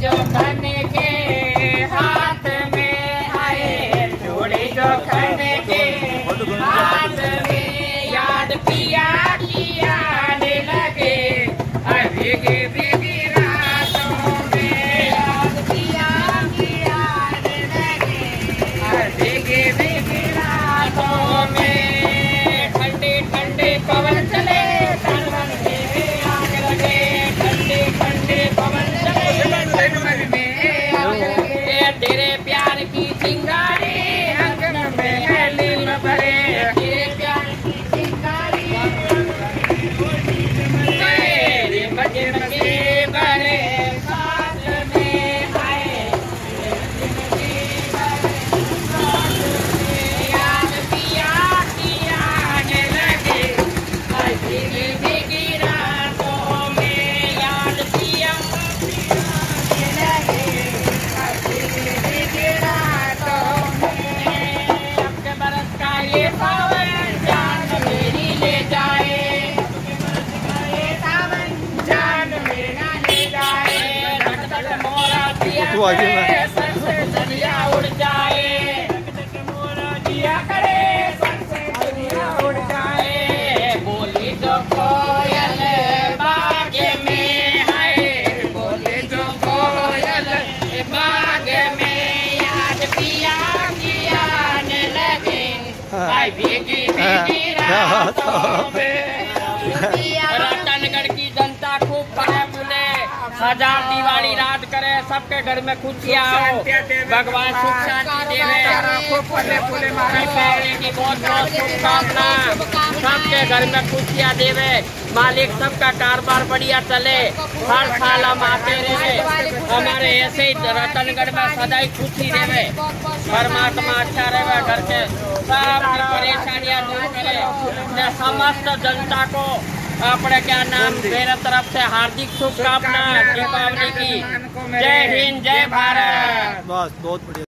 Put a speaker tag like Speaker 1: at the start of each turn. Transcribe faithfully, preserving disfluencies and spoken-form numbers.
Speaker 1: जो खन के हाथ में आए, जोड़ी जो खन के हाथ में, याद पिया की आने लगे भीगी भीगी रातों में, याद पिया की आने लगे भीगी भीगी रातों में। ठंडे ठंडे पवन चले तन मन में आग लगे, ठंडे ठंडे पवन चले तन मन में आग लगे। तेरे प्यार की चिंगारी अंगन में लील भरे, तेरे प्यार की चिंगारी तेरे मजे मजे भरे साथ में आए, याद पिया की आने लगे भीगी भीगी रातों में, याद पिया की आने लगे भीगी भीगी रातों में। अब के बरस का ये सावन जान मेरी ले जाए, ये सावन जान मेरा ले जाए, धक धक मोरा दिया करे सर से दुनिया उड़ जाए, धक धक मोरा दिया करे सर से दुनिया उड़ जाए। बोली जो कोयल बाग में है, बोली जो कोयल बाग में, याद पिया की आने लगे भाई भीगी भीगी रातों में। रतनगढ़ की जनता खूब पढ़े फूले, हजार दिवाली रात करे, सबके घर में खुशियाँ हो, भगवान सुख शांति देवे, दीपावली की बहुत बहुत शुभकामना, सबके घर में खुशियाँ देवे, मालिक सबका कारोबार बढ़िया चले, हर साल हम आते रहे, हमारे ऐसे ही रतनगढ़ में सदाई खुशी देवे, परमात्मा अच्छा रहे, घर के सब परेशानियाँ दूर करे। समस्त जनता को अपने क्या नाम मेरे तरफ से हार्दिक शुभकामना दीपावली की। जय हिंद, जय भारत।
Speaker 2: बस बहुत बढ़िया।